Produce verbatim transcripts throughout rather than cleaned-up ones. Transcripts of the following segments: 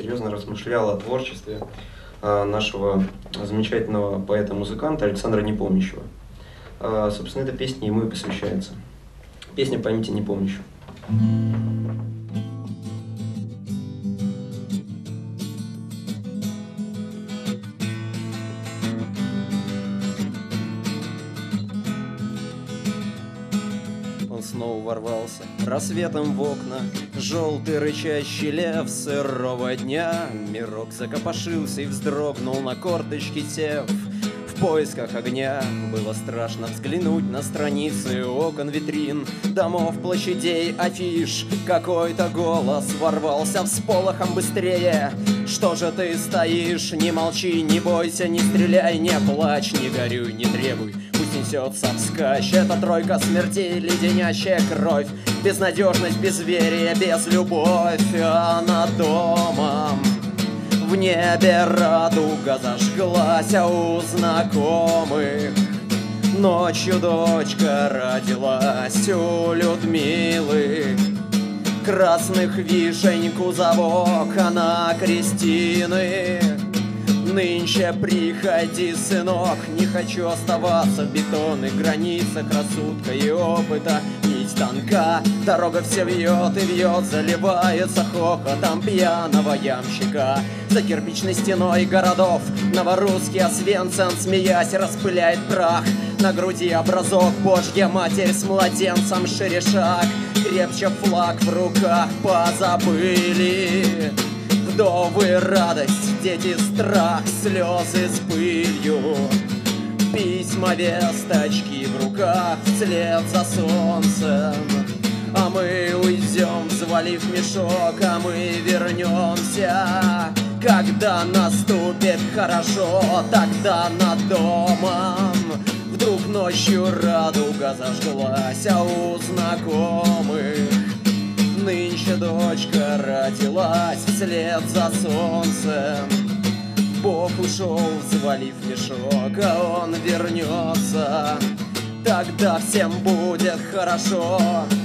серьезно размышлял о творчестве нашего замечательного поэта-музыканта Александра Непомнящего. Собственно, эта песня ему и посвящается. Песня «Памяти непомнящего». Он снова ворвался рассветом в окна, желтый рычащий лев сырого дня. Мирок закопошился и вздрогнул на корточки, сев в поисках огня. Было страшно взглянуть на страницы окон, витрин, домов, площадей, афиш. Какой-то голос ворвался всполохом быстрее. Что же ты стоишь? Не молчи, не бойся, не стреляй, не плачь, не горюй, не требуй. Пусть несется вскачь эта тройка смертей, леденящая кровь, безнадежность, безверие, безлюбовь. А над домом в небе радуга зажглась, а у знакомых ночью дочка родилась. У Людмилы красных вишень кузовок, она Кристины. Нынче приходи, сынок, не хочу оставаться в бетонных границах рассудка и опыта. Нить тонка, дорога все вьет и вьет, заливается хохотом пьяного ямщика. За кирпичной стеной городов новорусский Освенцим, смеясь, распыляет прах. На груди образок, Божья Матерь с младенцем шире шаг. Крепче флаг в руках позабыли вдовы радость, дети страх, слезы с пылью. Письма, весточки в руках вслед за солнцем. А мы уйдем, взвалив мешок, а мы вернемся, когда наступит хорошо, тогда над домом вдруг ночью радуга зажглась, а у знакомых нынче дочка родилась вслед за солнцем. Бог ушел, взвалив мешок, а он вернется, тогда всем будет хорошо.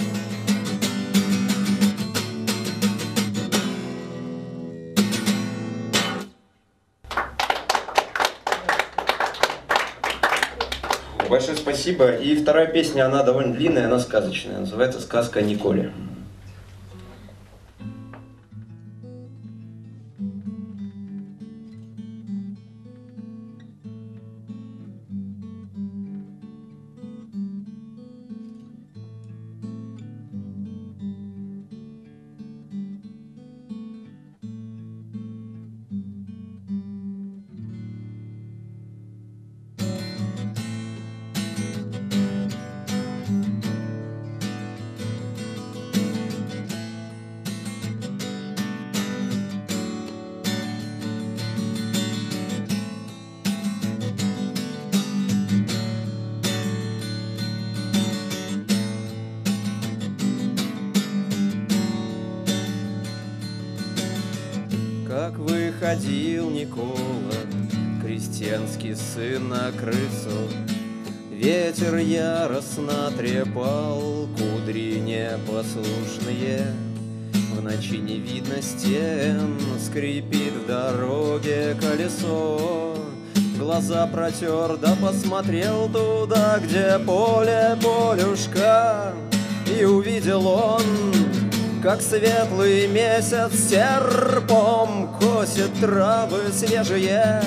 Большое спасибо. И вторая песня, она довольно длинная, она сказочная. Называется «Сказка о Николе». Как выходил Никола, крестьянский сын, на крысу, ветер яростно трепал кудри непослушные. В ночи не видно стен, скрипит в дороге колесо. Глаза протер, да посмотрел туда, где поле, полюшка. И увидел он, как светлый месяц серпом косит травы свежие.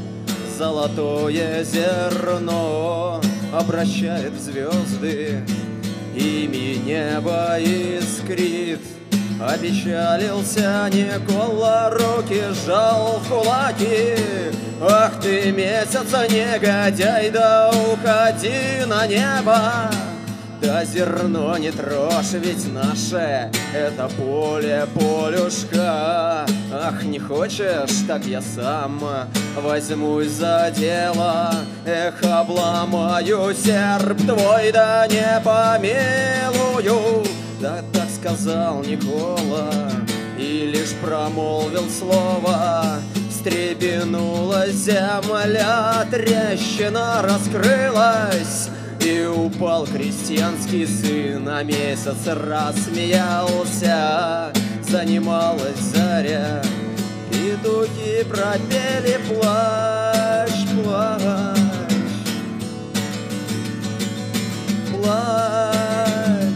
Золотое зерно обращает в звезды, ими небо искрит. Опечалился Никола, руки сжал в кулаки. Ах ты, месяц, негодяй, да уходи на небо. Да зерно не трожь, ведь наше это поле, полюшка. Ах, не хочешь, так я сам возьмусь за дело. Эх, обломаю серп твой, да не помилую. Да так сказал Никола и лишь промолвил слово. Встрепенулась земля, трещина раскрылась, и упал крестьянский сын, а месяц рассмеялся. Занималась заря, петухи пропели плащ, плащ, плащ.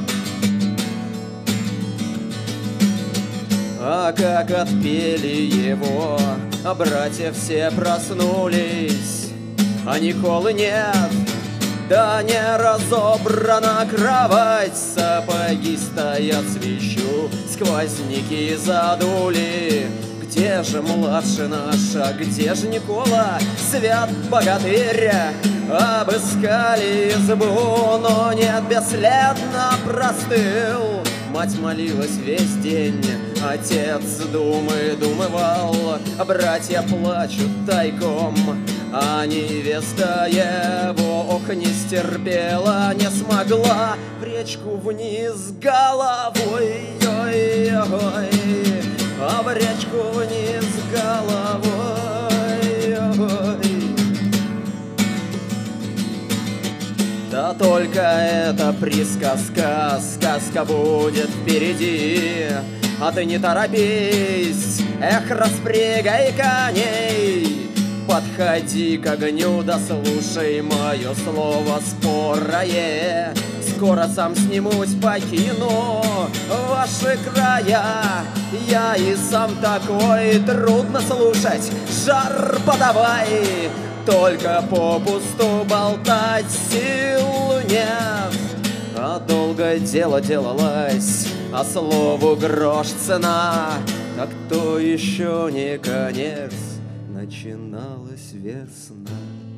А как отпели его, а братья все проснулись, а Николы нет, да не разобрана кровать. Сапоги стоят свищу, сквозняки задули. Где же младший наш, а где же Никола? Свят богатыря обыскали избу, но нет, бесследно простыл. Мать молилась весь день, отец думы думывал, братья плачут тайком, а невеста его, ох, не стерпела, не смогла в речку вниз головой, ой-ой, а в речку вниз головой, ой. Да только это присказка, сказка будет впереди, а ты не торопись, эх, распрягай коней. Подходи к огню, да слушай мое слово спорое. Скоро сам снимусь, покину ваши края. Я и сам такой, трудно слушать, жар подавай. Только попусту болтать сил нет. А долго дело делалось, а слову грош цена. Так то еще не конец, начиналась весна.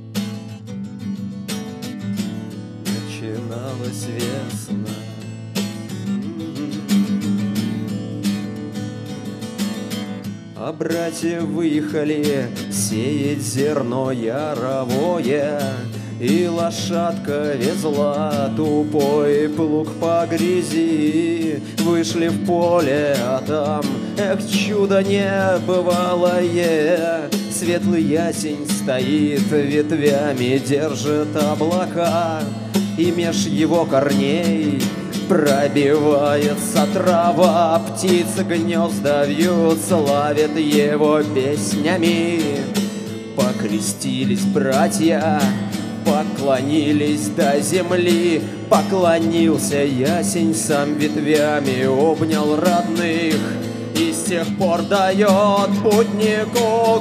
Начиналась весна. А братья выехали сеять зерно яровое, и лошадка везла тупой плуг по грязи. Вышли в поле, а там, эх, чудо небывалое. Светлый ясень стоит, ветвями держит облака, и меж его корней пробивается трава. Птицы гнезда вьют, славят его песнями. Покрестились братья, поклонились до земли. Поклонился ясень, сам ветвями обнял родных, и с тех пор дает путнику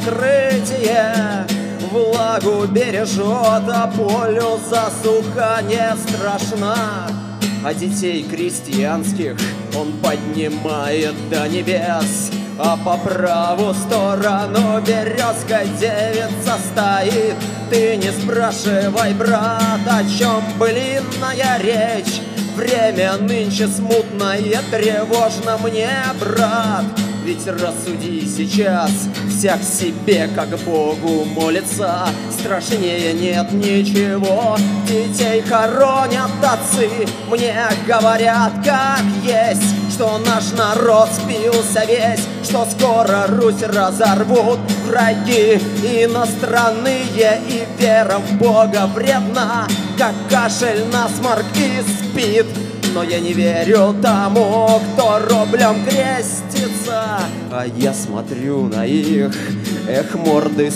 укрытие. Влагу бережет, а полю засуха не страшна. А детей крестьянских он поднимает до небес, а по правую сторону березка девица стоит. Ты не спрашивай, брат, о чем былинная речь. Время нынче смутное, тревожно мне, брат. Ведь рассуди сейчас, всяк себе как Богу молится. Страшнее нет ничего, детей хоронят отцы. Мне говорят, как есть, что наш народ спился весь, что скоро Русь разорвут враги иностранные, и вера в Бога вредна, как кашель, насморк и спид. Но я не верю тому, кто рублем крестится. А я смотрю на их, эх, морды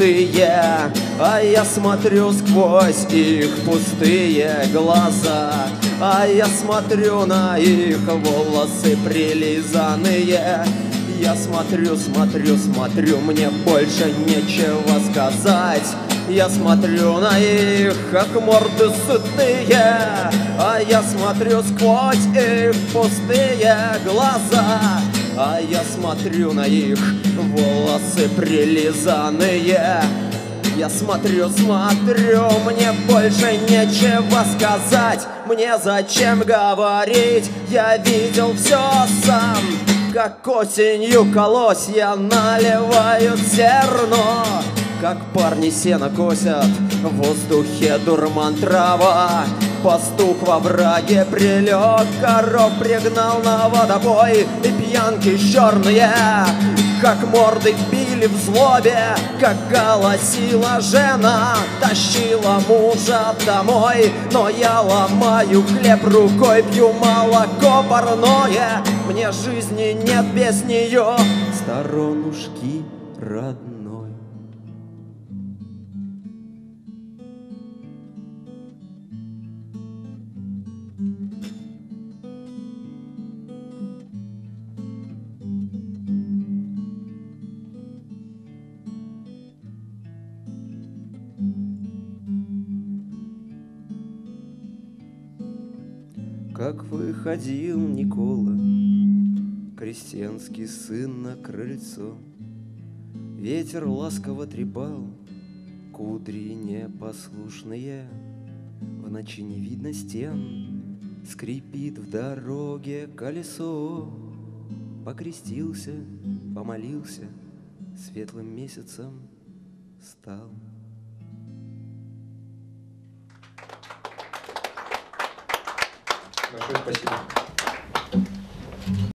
сытые, а я смотрю сквозь их пустые глаза. А я смотрю на их волосы прилизанные. Я смотрю, смотрю, смотрю, мне больше нечего сказать. Я смотрю на их, как морды сытые, а я смотрю сквозь их пустые глаза. А я смотрю на их волосы прилизанные. Я смотрю, смотрю, мне больше нечего сказать. Мне зачем говорить, я видел все сам. Как осенью колосья наливают зерно, как парни сено косят, в воздухе дурман трава. Пастух во враге прилег, коров пригнал на водопой, и пьянки черные, как морды били в злобе, как голосила жена, тащила мужа домой. Но я ломаю хлеб рукой, пью молоко парное, мне жизни нет без нее. сторонушки родной. Как выходил Никола, крестьянский сын, на крыльцо, ветер ласково трепал кудри непослушные. В ночи не видно стен, скрипит в дороге колесо. Покрестился, помолился, светлым месяцем стал. Большое спасибо.